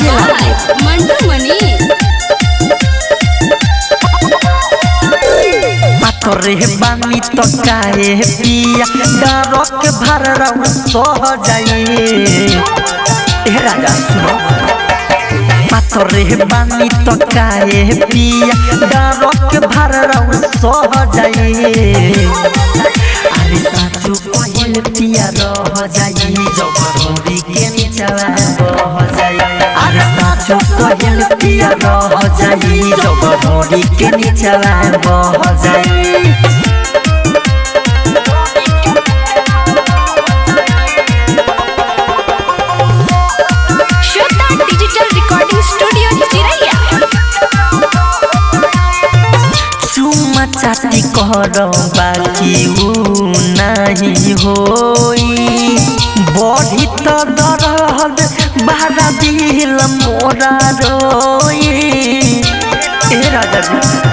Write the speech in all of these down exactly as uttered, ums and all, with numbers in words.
मंटू मनी तोरे बानी तो काहे पिया डरो के भर सह जाई ए राजा सुनो तोरे बानी तो काहे पिया डरो के भर सह जाई अरे साचू कहल पिया रह जाई जबरदस्ती के निचवा बह जाई अरे साचू कहल पिया रह जाई जबरदस्ती के निचवा बह जाई श्वेता डिजिटल रिकॉर्डिंग स्टूडियो चिरैया चुमा चाटी करो बाकी ऊ नहीं होई बढ़ी तो दर्द बारा दिल मोरा रोई ए राजा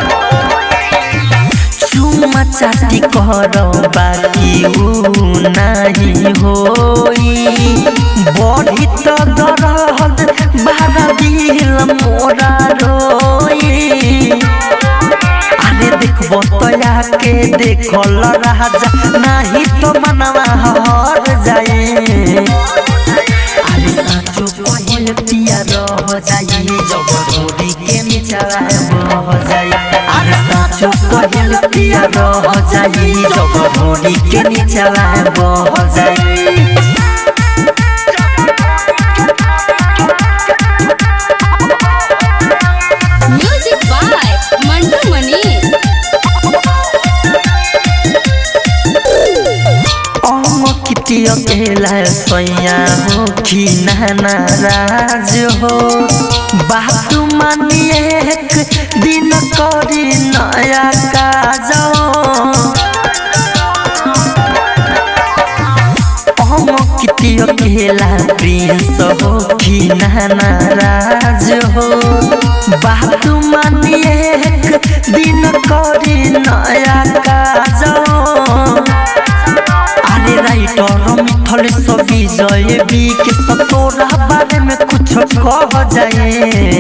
चुमा चाटी करो बाकी ऊ नहीं होई बढ़ी तो दर्द बारा दिल मोरा रोई अरे देखबो तया के देखल राजा नहीं तो मनवा हर जाए अरे साचो कहल पिया रह जाई जबरदस्ती के निचवा बह जाई अरे साचो कहल पिया रह जाई जबरदस्ती के निचवा बह जाई म्यूजिक बाय मंटू मनी कितिया केला सैया हो कि नाराज हो बात मानिए एक दिन करी नया काज हम कितिया केला प्रिंस हो कि नाराज हो बात मानिए एक दिन करी नया काज राइटर मिथल सभी जय बी के सतोरा बारे में कुछ कह जाए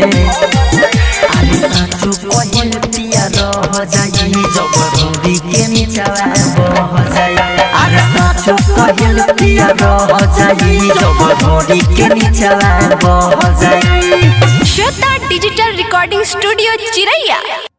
अरे साचू कहल पिया रह जाई जबरदस्ती के निचवा बह जाई अरे साचू कहल पिया रह जाई जबरदस्ती के निचवा बह जाई श्वेता डिजिटल रिकॉर्डिंग स्टूडियो चिरैया।